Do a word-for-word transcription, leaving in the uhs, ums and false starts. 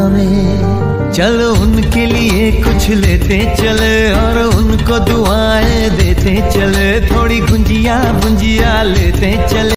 हमें। चलो उनके लिए कुछ लेते चले और उनको दुआएं देते चले, थोड़ी गुंजिया गुंजिया लेते चले।